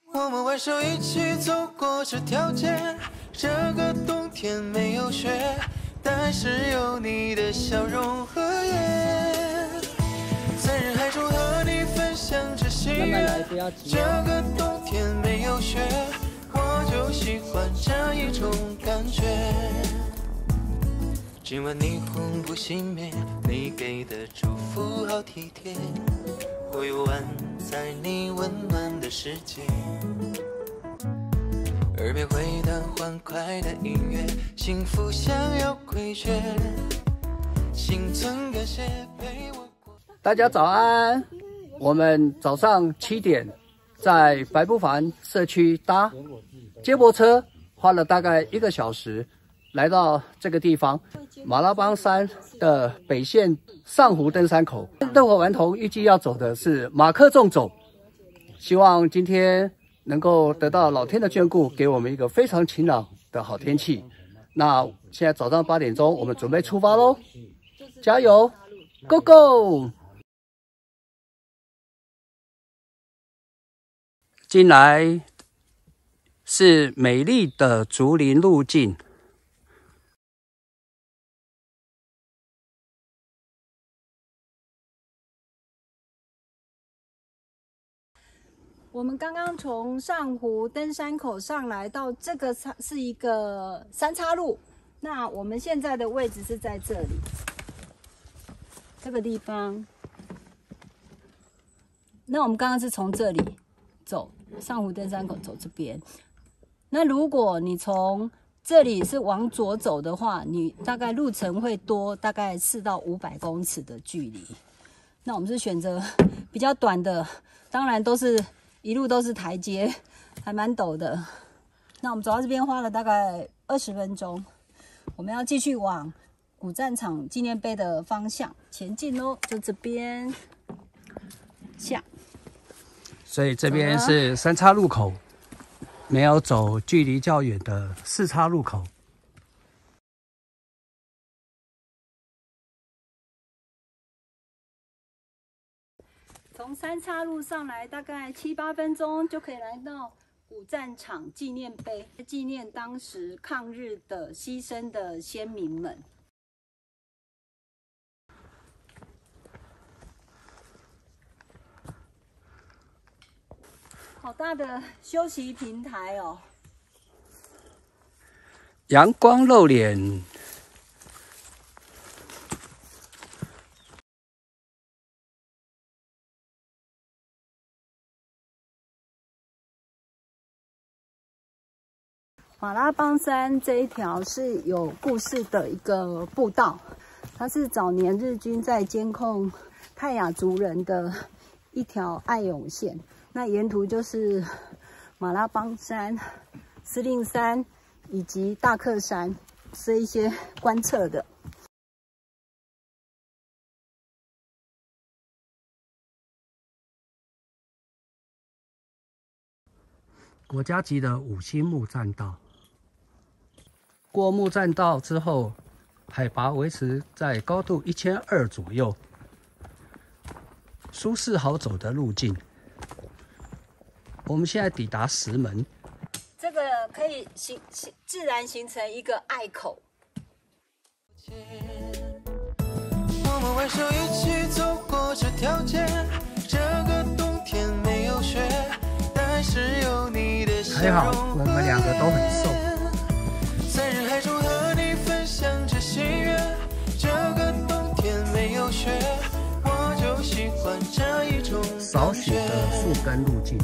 我们挽手一起走过这条街，这个冬天没有雪，但是有你的笑容和烟，在人海中和你分享着喜悦。这个冬天没有雪，我就喜欢这一种感觉。今晚霓虹不熄灭，你给的祝福好体贴，我游玩在你温暖的世界。耳边回荡欢快的音乐，幸福想要诡谲，心存感谢陪我过。 大家早安！我们早上7点在白布凡社区搭接驳车，花了大概1个小时，来到这个地方马拉邦山的北线上湖登山口。热火顽童预计要走的是马克纵走，希望今天能够得到老天的眷顾，给我们一个非常晴朗的好天气。那现在早上8点钟，我们准备出发喽！加油 ，Go Go！ 进来是美丽的竹林路径。 我们刚刚从上湖登山口上来到这个是一个三岔路，那我们现在的位置是在这里，这个地方。那我们刚刚是从这里走上湖登山口走这边。那如果你从这里是往左走的话，你大概路程会多大概400到500公尺的距离。那我们是选择比较短的，当然一路都是台阶，还蛮陡的。那我们走到这边花了大概20分钟，我们要继续往古战场纪念碑的方向前进咯，就这边下。 所以这边是3岔路口，没有走距离较远的4岔路口。 从3岔路上来，大概7、8分钟就可以来到古战场纪念碑，纪念当时抗日的牺牲的先民们。好大的休息平台哦！ 阳光露脸。 马拉邦山这一条是有故事的一个步道，它是早年日军在监控泰雅族人的一条爱永线。那沿途就是马拉邦山、司令山以及大克山，是一些观测的。 国家级的5星木栈道。过木栈道之后，海拔维持在高度1200左右，舒适好走的路径。我们现在抵达石门， 这个可以自然形成一个隘口。 我们挽手一起走过这条街，这个冬天没有雪，但是有你的笑容。 还好我们2个都很瘦。 在人海中和你分享着喜悦，这个冬天没有雪，我就喜欢这一种少许的树根路径。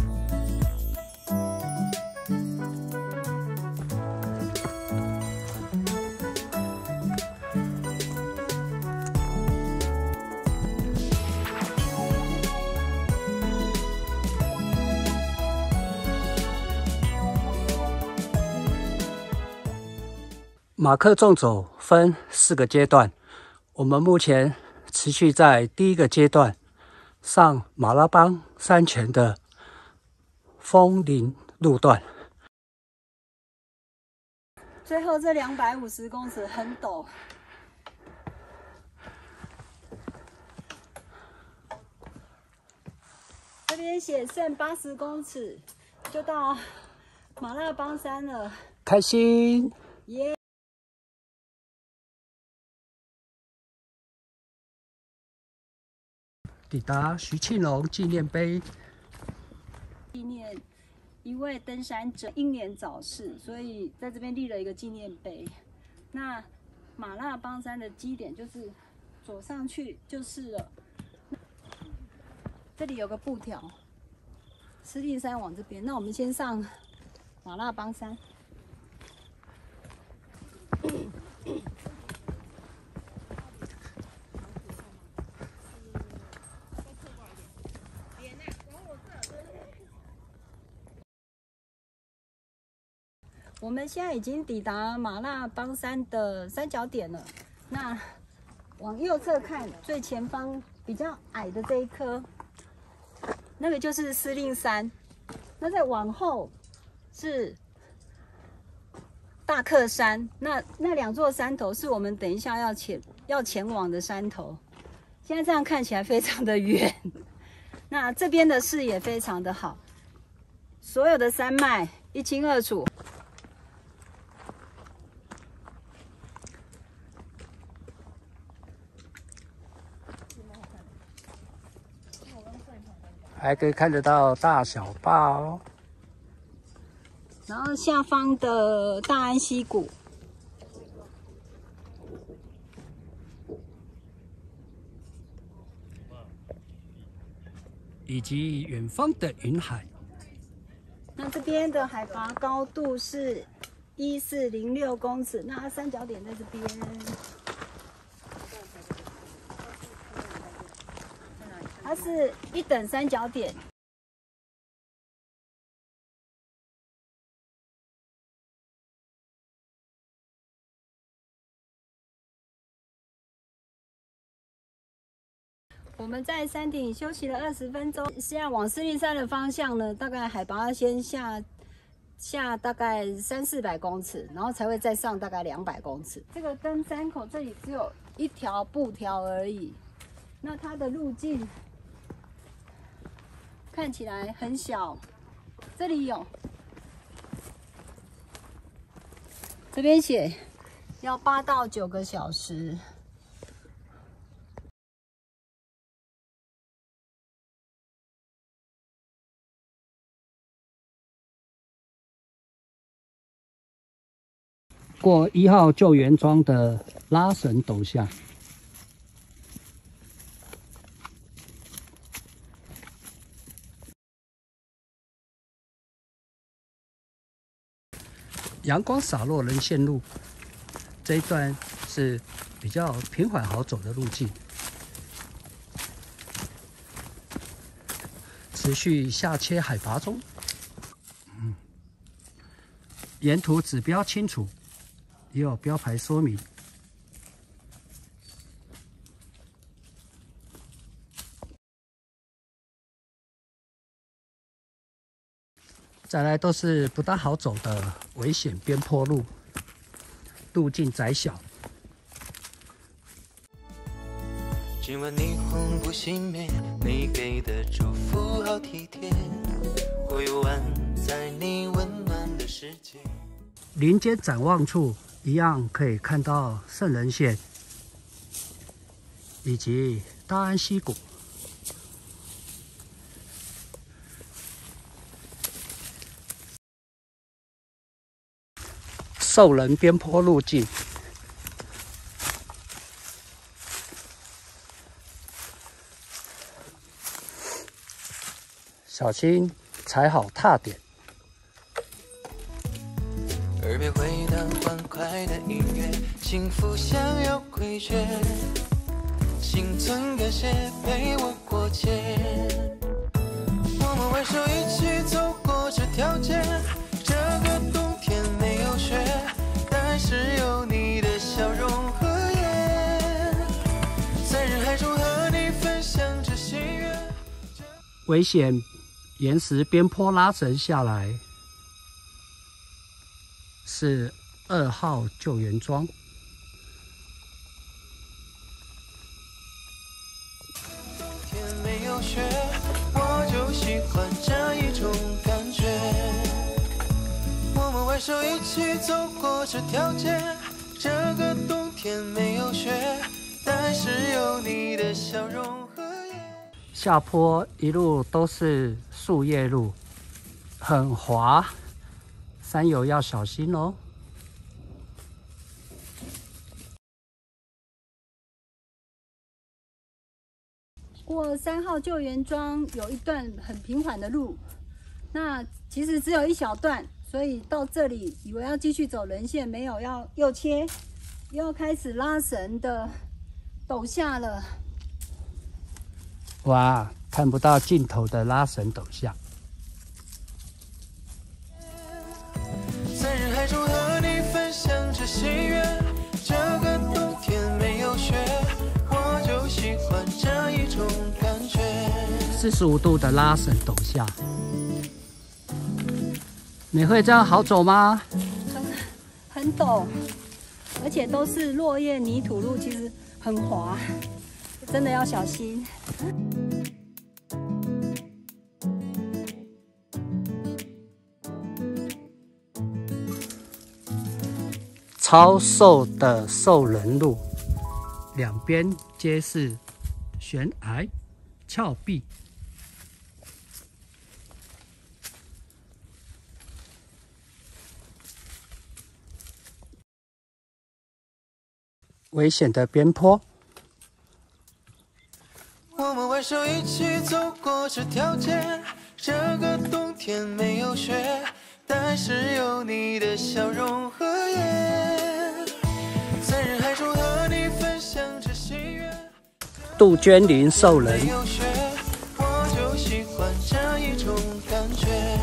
马克纵走分4个阶段，我们目前持续在第1个阶段上马拉邦山前的枫林路段。 最后这250公尺很陡，这边写剩80公尺， 就到马拉邦山了， 开心。 耶！ 抵达徐庆龙纪念碑， 纪念一位登山者英年早逝，所以在这边立了一个纪念碑。那马拉邦山的基点就是走上去就是了。这里有个布条，司令山往这边。那我们先上马拉邦山。我们现在已经抵达马拉邦山的三角点了。那往右侧看，最前方比较矮的这一颗，那个就是司令山。那再往后是大克山。那两座山头是我们等一下要前往的山头。现在这样看起来非常的远。那这边的视野非常的好，所有的山脉一清二楚。 还可以看得到大小坝然后下方的大安溪谷， 以及远方的云海。 那这边的海拔高度是1406公尺，那它三角点在这边。它是一等三角点。我们在山顶休息了20分钟，现在往司令山的方向呢，大概海拔要先下大概300-400公尺，然后才会再上大概200公尺。这个登山口这里只有一条布条而已，那它的路径看起来很小，这里有，这边写要8到9个小时。 过1号救援庄的拉绳陡下。阳光洒落人线路，这一段是比较平缓好走的路径，持续下切海拔中。沿途指标清楚，也有标牌说明。再来都是不大好走的危险边坡路，路径窄小。 今晚霓虹不熄灭，你给的祝福好体贴，我游玩在你温暖的世界。 林间展望处一样可以看到圣人线以及大安溪谷。兽人边坡路径，小心踩好踏点。 耳边回荡欢快的音乐，幸福像要诡谲，心存感谢陪我过节。我们挽手一起走过这条街，这个冬天没有雪，但是有你的笑容和颜，在人海中和你分享着喜悦。 危险岩石边坡拉绳下来，是2号救援庄。 冬天没有雪，我就喜欢这一种感觉。 手一起走过这条街，这个冬天没有雪，但是有你的笑容和夜。 下坡一路都是树叶路，很滑，山友要小心哦。 过3号救援庄有一段很平缓的路，那其实只有一小段，所以到这里以为要继续走人线，没有，要右切，又要开始拉绳的陡下了。 哇，看不到尽头的拉绳陡下。 在人海中和你分享着喜悦，这个冬天没有雪，我就喜欢这一种感觉。 45度的拉绳陡下，你会这样好走吗？ 很陡，而且都是落叶泥土路，其实很滑，真的要小心。 超瘦的兽人路，两边皆是悬崖峭壁，危险的边坡。 我们挽手一起走过这条街，这个冬天没有雪，但是有你的笑容和夜。在人海中和你分享着喜悦。 杜鹃林兽人， 没有雪，我就喜欢这一种感觉。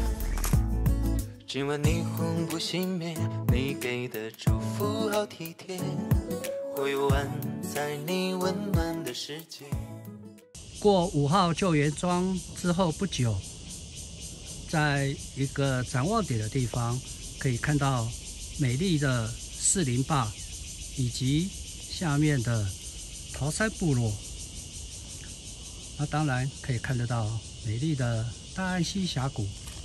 今晚霓虹不熄灭，你给的祝福好体贴。我游玩在你温暖的世界。 过5号救援庄之后不久，在一个展望点的地方，可以看到美丽的士林坝，以及下面的桃山部落。那当然可以看得到美丽的大安溪峡谷。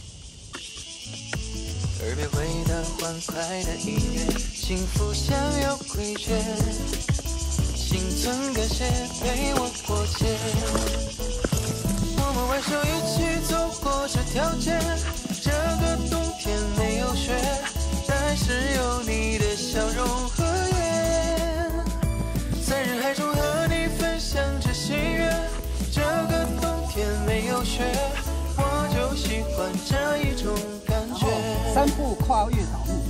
耳边回荡欢快的音乐，幸福想要规劝，心存感谢陪我过节。我们挽手一起走过这条街，这个冬天没有雪，但是有你的笑容和夜。在人海中和你分享着喜悦，这个冬天没有雪，我就喜欢这一种感觉。 3步跨越岛路。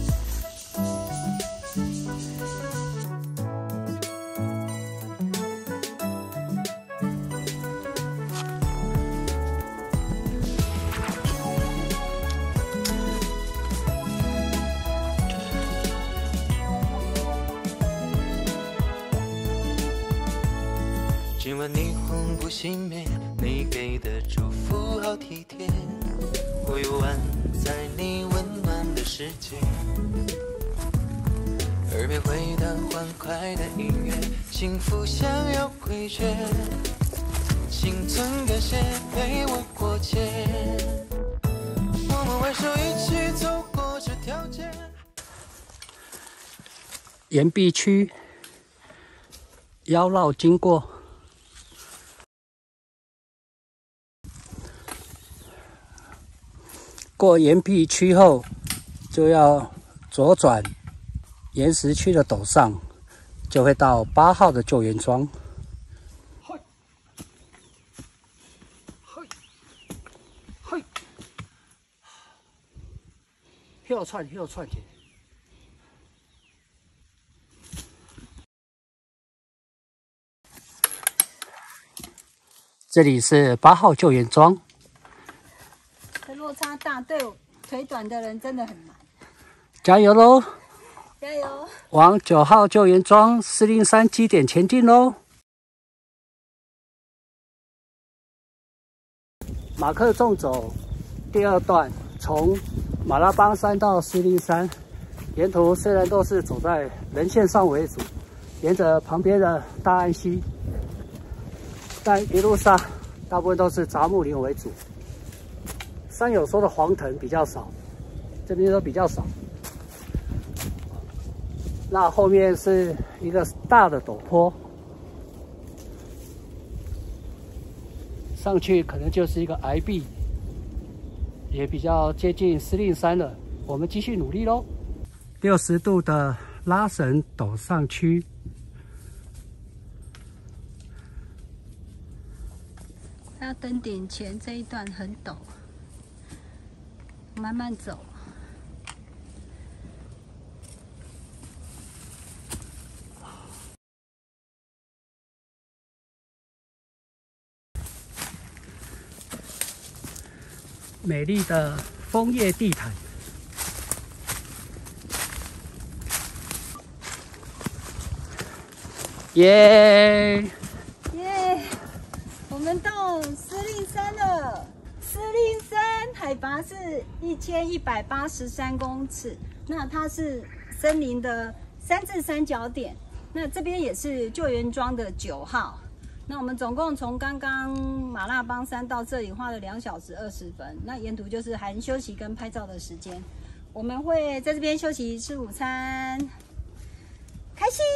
今晚霓虹不熄灭，你给的祝福好体贴。我游玩在你温暖的世界，耳边回荡欢快的音乐，幸福想要规劝，心存感谢陪我过节。我们挽手一起走过这条街。 岩壁区腰绕经过。过岩壁区后，就要左转岩石区的陡上，就会到8号的救援庄。右窜去。这里是8号救援庄。 这落差大，对我腿短的人真的很难。 加油喽！ 加油！ 往9号救援庄403基点前进喽！马克纵走第2段，从马拉邦山到403，沿途虽然都是走在人线上为主，沿着旁边的大安溪，但一路上大部分都是杂木林为主。山友说的黄藤比较少， 这边都比较少。那后面是一个大的陡坡，上去可能就是一个崖壁，也比较接近司令山了。我们继续努力喽。60度的拉绳陡上区。 要登顶前这一段很陡，慢慢走。 美丽的枫叶地毯，耶！ 耶！我们到司令山了。司令山海拔是1183公尺，那它是森林的3至3角点。那这边也是救援庄的9号。那我们总共从刚刚马拉邦山到这里花了2小时20分。那沿途就是含休息跟拍照的时间。我们会在这边休息吃午餐，开心。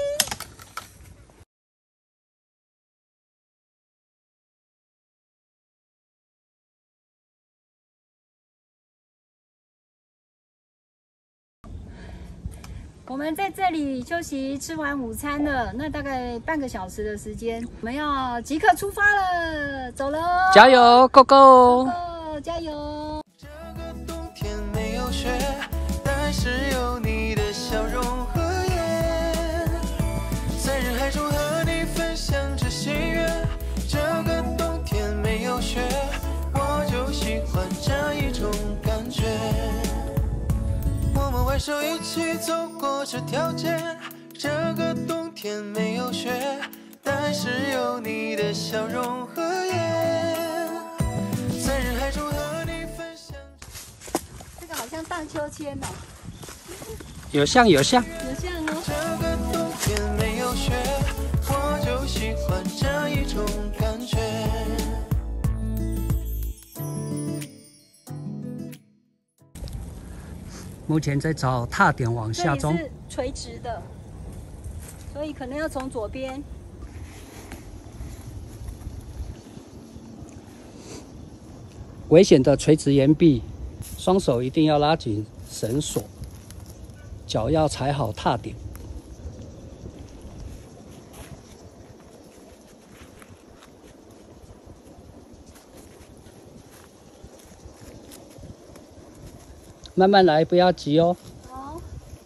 我们在这里休息，吃完午餐了，那大概半个小时的时间，我们要即刻出发了，走喽！ 加油 ，Go Go！ 加油！ 这个冬天没有雪，但是有你的笑容和颜，在人海中和你分享着喜悦。这个冬天没有雪，我就喜欢这一种感觉。 我们挽手一起走过这条街，这个冬天没有雪，但是有你的笑容和颜，在人海中和你分享。 这个好像荡秋千哦， 有像。 有像哦。 这个冬天没有雪，我就喜欢这一种感觉。 目前在找踏点往下中， 这里是垂直的，所以可能要从左边。 危险的垂直岩壁，双手一定要拉紧绳索，脚要踩好踏点。慢慢来，不要急哦。 好，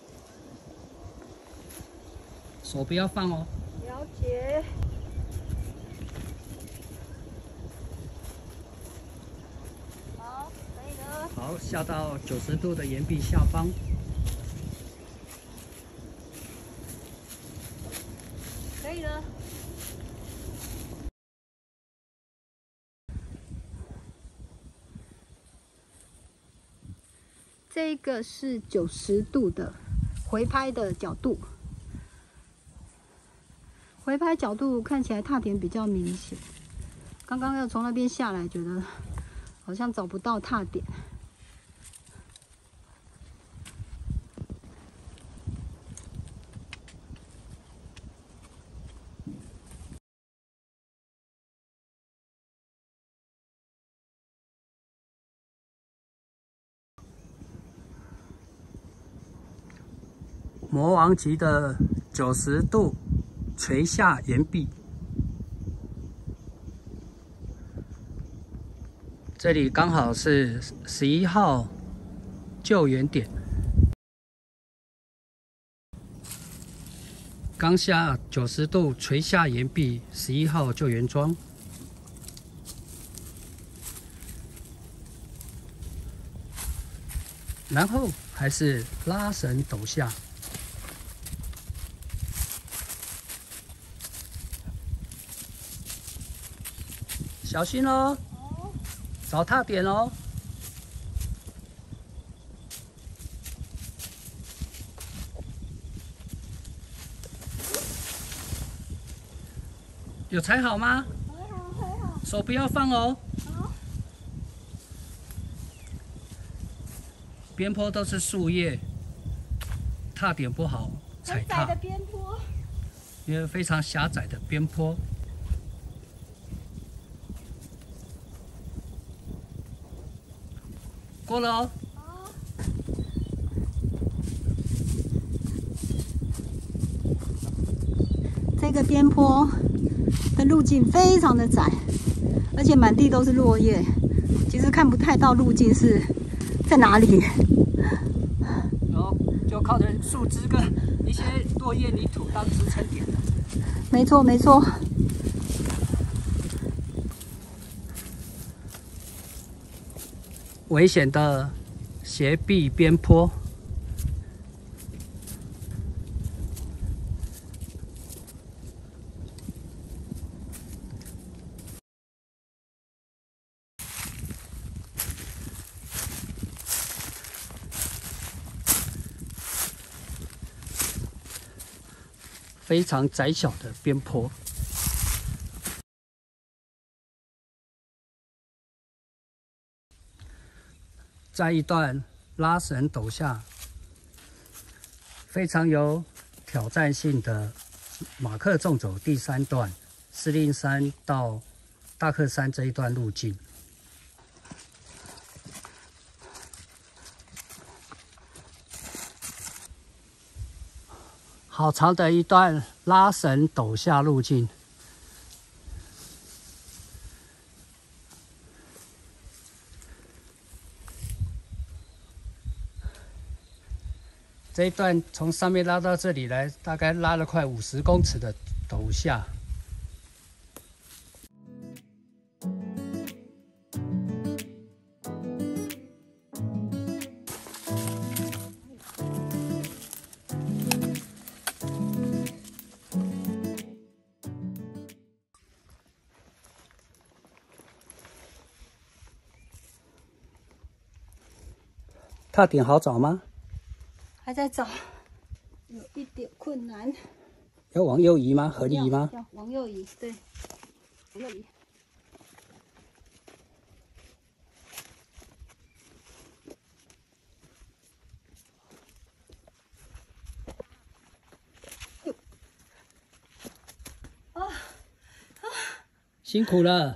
手不要放哦。 了解。好，可以了。 好，下到90度的岩壁下方。 可以了。这个是90度的回拍的角度，回拍角度看起来踏点比较明显。刚刚要从那边下来，觉得好像找不到踏点。 魔王级的90度垂下岩壁，这里刚好是11号救援点。刚下90度垂下岩壁，11号救援庄。然后还是拉绳陡下。小心哦，找踏点哦。有踩好吗？ 还好。 手不要放哦。 好。 边坡都是树叶，踏点不好踩踏， 的边坡， 因为非常狭窄的边坡。过了哦。 这个边坡的路径非常的窄，而且满地都是落叶，其实看不太到路径是在哪里。 然后就靠着树枝跟一些落叶泥土当支撑点。 没错，没错。 危险的斜壁边坡。非常窄小的边坡，在一段拉绳陡下、非常有挑战性的马克纵走第3段，司令山到大克山这一段路径。好长的一段拉绳陡下路径，这一段从上面拉到这里来，大概拉了快50公尺的陡下。踏点好找吗？ 还在找，有一点困难。 要往右移吗？合理移吗？ 要往右移，对，往右移。 辛苦了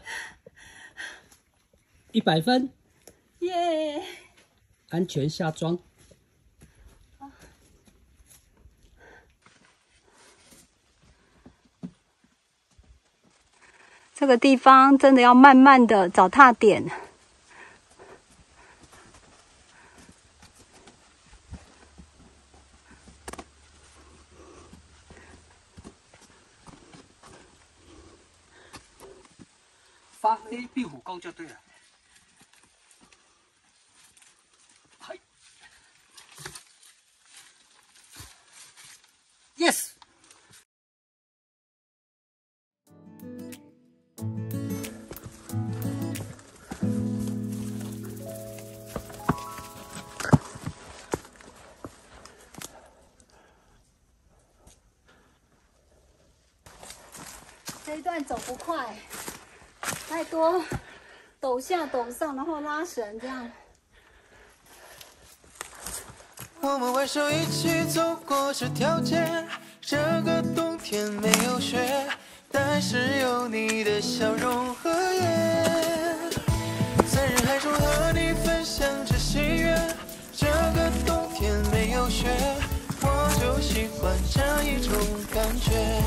，100分， 耶！ 安全下庄。 这个地方真的要慢慢的找踏点。 发挥壁虎功就对了。嗨 ，yes。 这一段走不快，太多陡下陡上，然后拉绳这样。 我们挽手一起走过这条街，这个冬天没有雪，但是有你的笑容和眼，在人海中和你分享着喜悦。这个冬天没有雪，我就喜欢这一种感觉。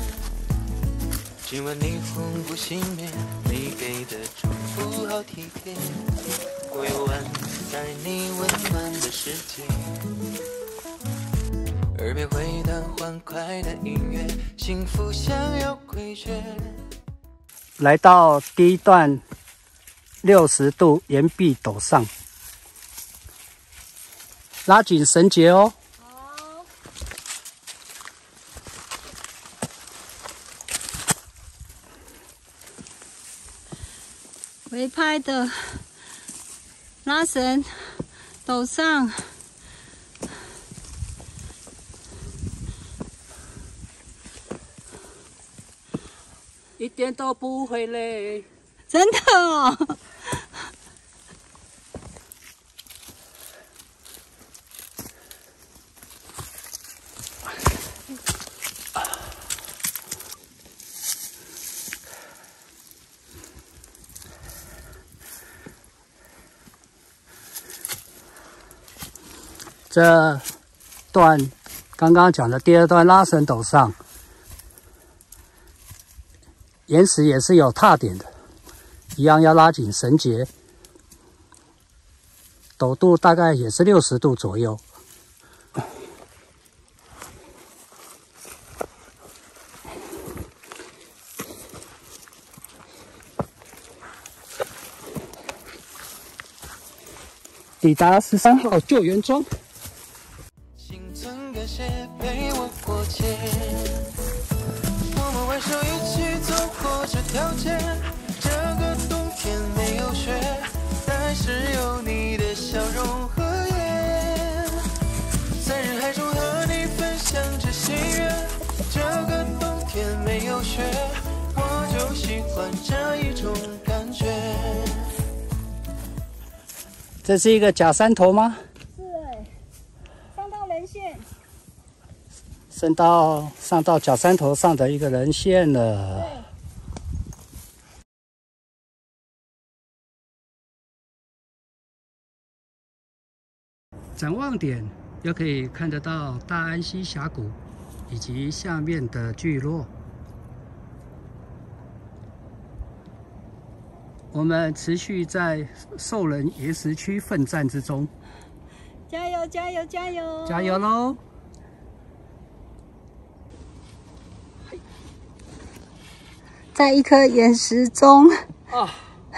今晚霓虹不熄灭，你给的祝福好体贴，我游玩在你温暖的世界，耳边回荡欢快的音乐，幸福想要诡谲。 来到第一段60度岩壁陡上，拉紧绳结哦。 围拍的拉绳陡上， 一点都不会累， 真的哦！ 这段刚刚讲的第二段拉绳陡上，岩石也是有踏点的，一样要拉紧绳结，陡度大概也是60度左右。抵达13号救援庄。 心存感谢陪我过节，我们挽手一起走过这条街。这个冬天没有雪，但是有你的笑容和颜，在人海中和你分享着喜悦。这个冬天没有雪，我就喜欢这一种感觉。 这是一个假山头吗？ 是上到人线， 上到假山头上的一个人线了。展望点又可以看得到大安溪峡谷以及下面的聚落。我们持续在兽人岩石区奋战之中， 加油加油加油！ 加油喽！ 在一颗岩石中啊，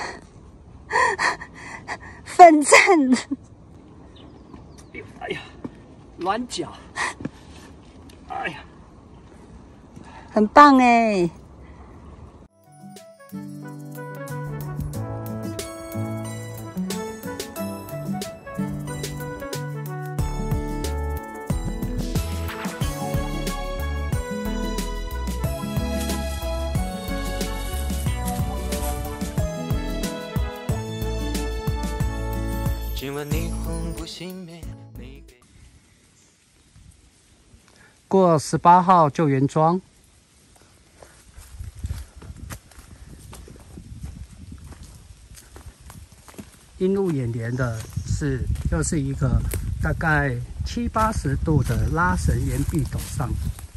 奋战。 哎呀，软脚！哎呀， 很棒哎！ 今晚霓虹不熄灭。 过18号救援庄，映入眼帘的是，又是一个大概70-80度的拉绳岩壁陡上。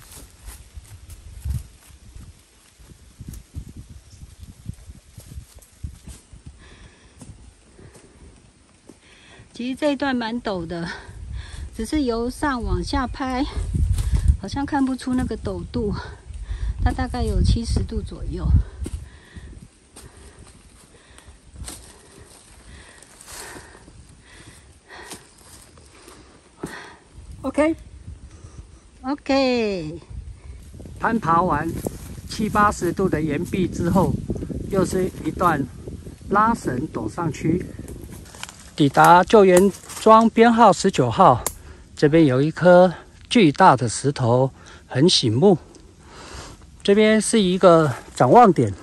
其实这一段蛮陡的，只是由上往下拍，好像看不出那个陡度，它大概有70度左右。OK， 攀爬完70-80度的岩壁之后，又是一段拉绳陡上区。抵达救援庄编号19号，这边有一颗巨大的石头，很醒目。这边是一个展望点，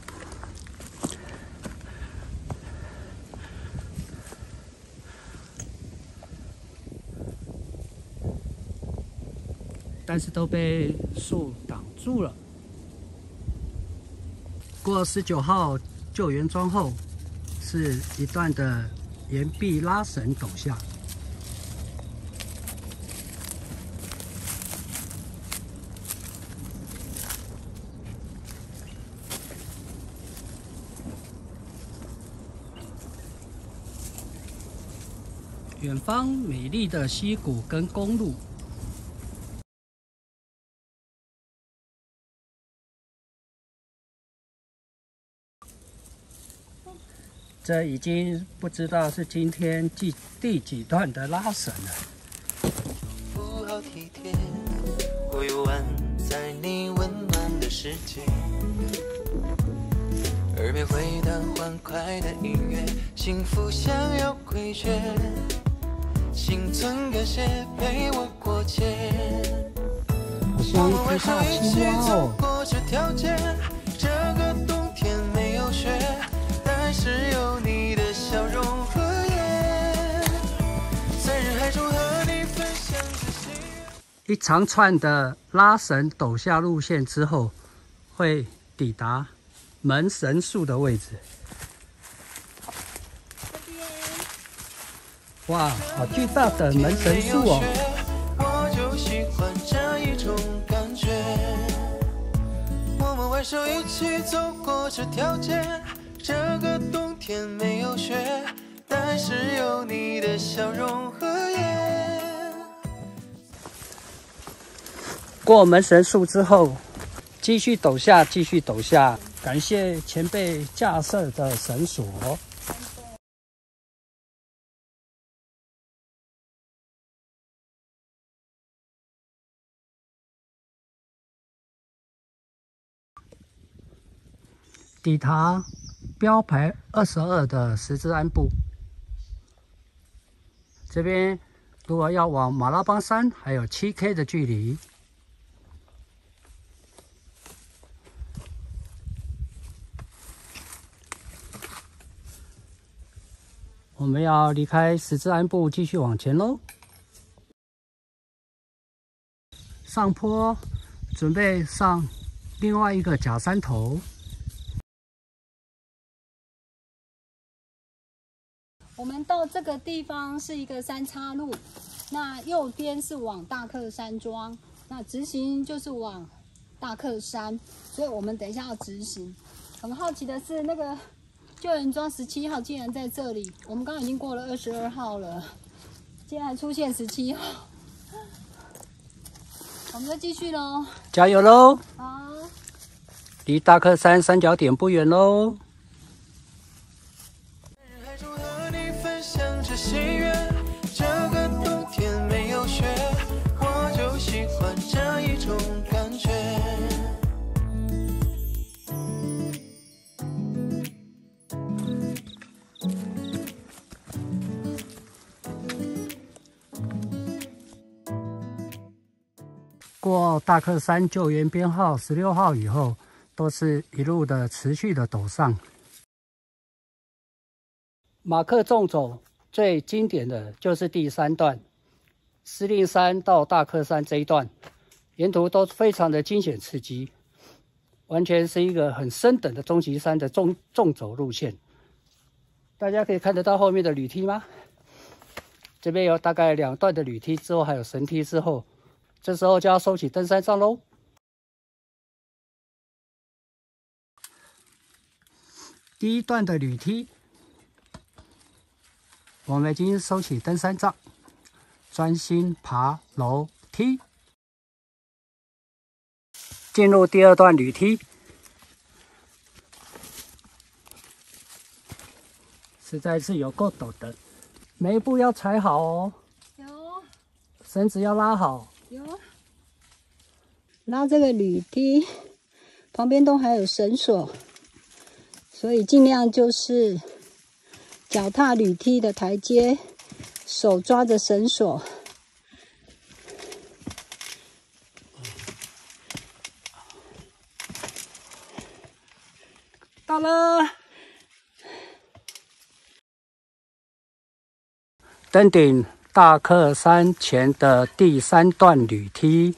但是都被树挡住了。过19号救援庄后，是一段的岩壁拉绳陡下。远方美丽的溪谷跟公路。这已经不知道是今天第几段的拉绳了。 不好体贴，我游玩在你温暖的世界，耳边回荡欢快的音乐，幸福想要规劝，心存感谢陪我过节。我们挽手一起走过这条街，这个冬天没有雪，但是有你的笑容和颜，在人海中和你分享这喜悦。 一长串的拉绳陡下路线之后，会抵达门神树的位置。 哇，好巨大的门神树哦！ 我就喜欢这一种感觉。我们挽手一起走过这条街，这个冬天没有雪，但是有你的笑容和眼。 过门神树之后，继续陡下，继续陡下。感谢前辈架设的绳索。抵达标牌22的十字鞍部，这边如果要往马拉邦山，还有7K 的距离。我们要离开十字鞍部，继续往前喽。上坡，准备上另外一个假山头。 我们到这个地方是一个三岔路，那右边是往大克山庄，那直行就是往大克山，所以我们等一下要直行。很好奇的是，那个救援庄17号竟然在这里，我们刚刚已经过了22号了，竟然还出现17号，我们就继续喽， 加油喽！ 好， 离大克山三角点不远喽。 喜悦，这个冬天没有雪，我就喜欢这一种感觉。 过大克山救援编号16号以后，都是一路的持续的陡上。马克纵走最经典的就是第3段，司令山到大克山这一段，沿途都非常的惊险刺激，完全是一个很深等的终极山的纵走路线。大家可以看得到后面的铝梯吗？这边有大概2段的铝梯，之后还有绳梯，之后这时候就要收起登山杖喽。第1段的铝梯，我们已经收起登山杖，专心爬楼梯。进入第2段铝梯，实在是有够陡的，每一步要踩好哦。 有， 绳子要拉好。 有，拉这个铝梯，旁边都还有绳索，所以尽量就是脚踏铝梯的台阶，手抓着绳索。 到了，登顶大克山前的第3段铝梯。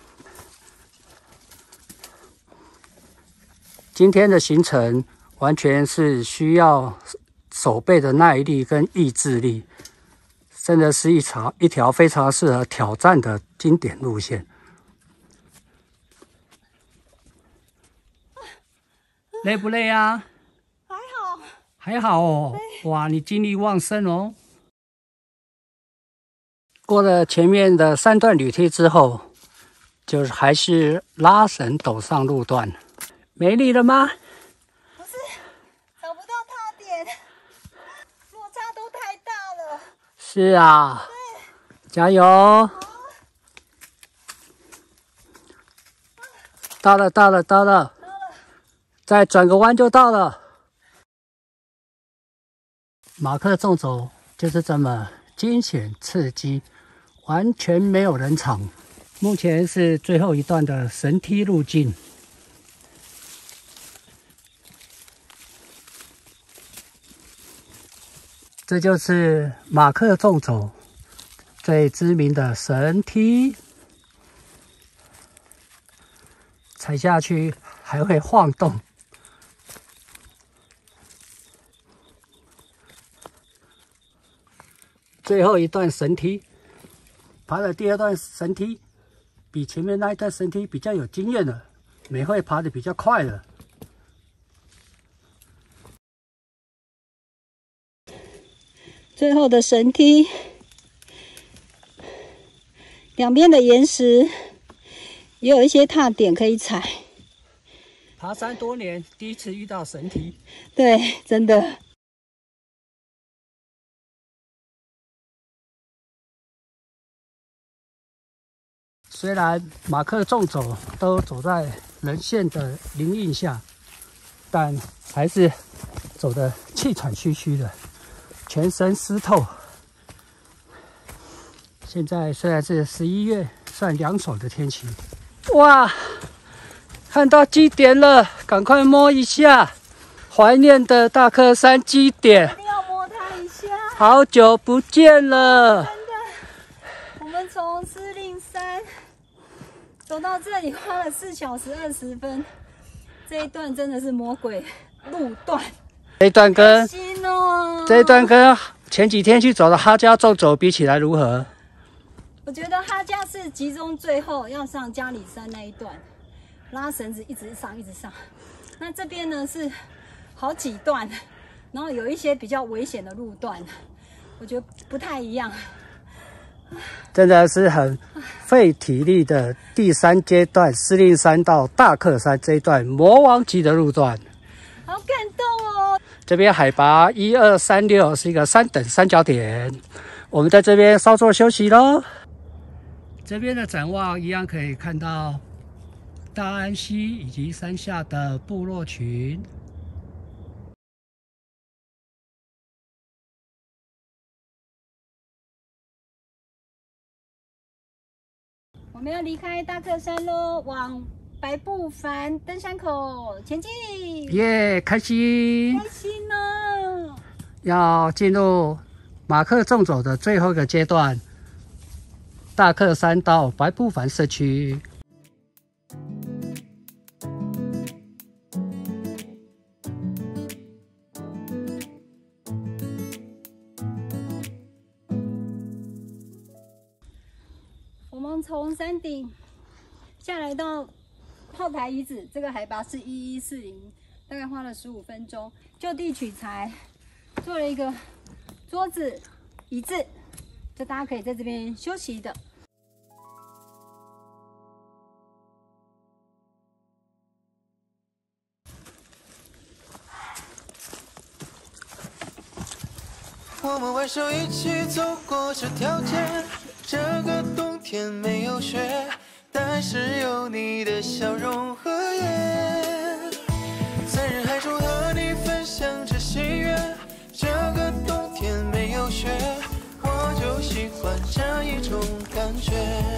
今天的行程完全是需要手背的耐力跟意志力，真的是一条非常适合挑战的经典路线。累不累啊？ 还好， 还好哦。哇，你精力旺盛哦。过了前面的3段铝梯之后，就是还是拉绳陡上路段。没力了吗？ 不是，找不到踏点，落差都太大了。 是啊，加油！到了，到了，到了，再转个弯就到了。马克纵走就是这么惊险刺激，完全没有人场。目前是最后一段的绳梯路径。这就是马克纵走最知名的绳梯，踩下去还会晃动。 最后一段绳梯，爬了第二段绳梯，比前面那一段绳梯比较有经验了，美惠爬得比较快了。 最后的绳梯，两边的岩石也有一些踏点可以踩。 爬山多年，第一次遇到绳梯。 对，真的。 虽然马克纵走都走在人线的林荫下，但还是走得气喘吁吁的，全身湿透。现在虽然是11月，算凉爽的天气。哇，看到基点了，赶快摸一下，怀念的大克山基点， 一定要摸它一下。 好久不见了。 真的，我们从司令山走到这里花了4小时20分，这一段真的是魔鬼路段。 这一段跟心哦， 这一段跟前几天去走的哈加纵走比起来如何？ 我觉得哈加是集中最后要上嘉里山那一段，拉绳子一直上一直上。那这边呢是好几段，然后有一些比较危险的路段，我觉得不太一样。 真的是很费体力的第3阶段，司令山到大克山这一段魔王级的路段， 好感动哦！ 这边海拔1236，是一个3等三角点。我们在这边稍作休息咯。这边的展望一样可以看到大安溪以及山下的部落群。 我们要离开大克山咯，往白布凡登山口前进。 耶，开心！ 开心哦！ 要进入马克纵走的最后一个阶段，大克山到白布凡社区。 我们从山顶下来到炮台遗址，这个海拔是1140，大概花了15分钟，就地取材，做了一个桌子、椅子，就大家可以在这边休息的。 我们挽手一起走过这条街，这个冬天没有雪，但是有你的笑容和烟，在人海中和你分享着喜悦。这个冬天没有雪，我就喜欢这一种感觉。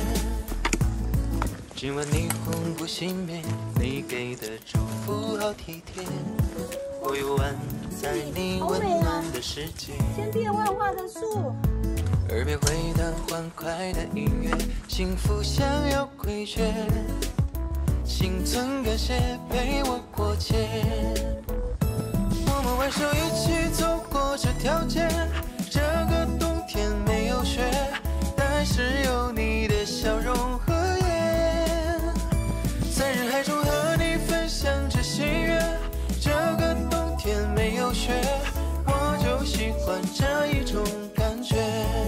今晚霓虹不熄灭，你给的祝福好体贴，我游玩在你温暖的世界。 先变万花的树， 耳边回荡欢快的音乐，幸福想要规劝，心存感谢陪我过节。我们挽手一起走过这条街，这个冬天没有雪，但是有你的笑容和烟，在人海中和你分享着喜悦。这个冬天没有雪，我就喜欢这一种感觉。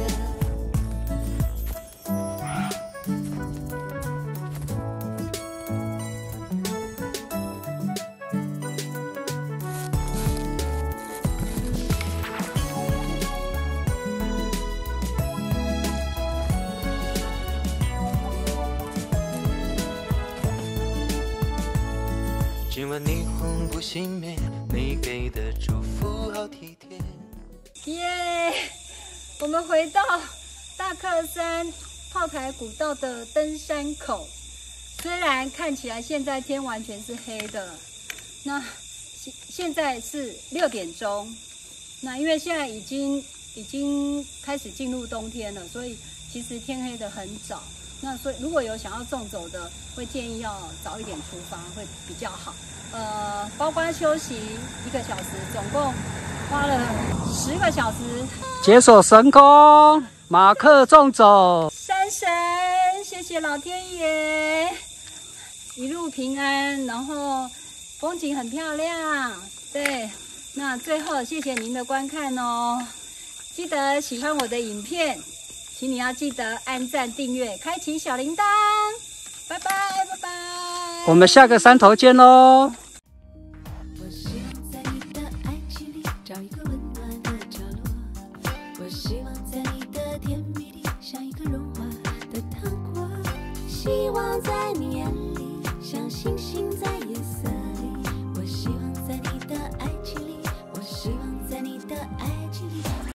今晚霓虹不熄灭，你给的祝福好体贴。 耶！我们回到大克山炮台古道的登山口，虽然看起来现在天完全是黑的，那现在是6点钟，那因为现在已经开始进入冬天了，所以其实天黑的很早。那所以如果有想要纵走的，会建议要早一点出发会比较好。包括休息1个小时，总共花了10个小时， 解锁神功，马克纵走。 山神，谢谢老天爷，一路平安，然后风景很漂亮。对，那最后谢谢您的观看哦，记得喜欢我的影片，请你要记得按赞、订阅、开启小铃铛。拜拜，拜拜。 我们下个山头见喽。 我希望在你的爱情里找一个温暖的角落，我希望在你的甜蜜里像一个融化的糖果，希望在你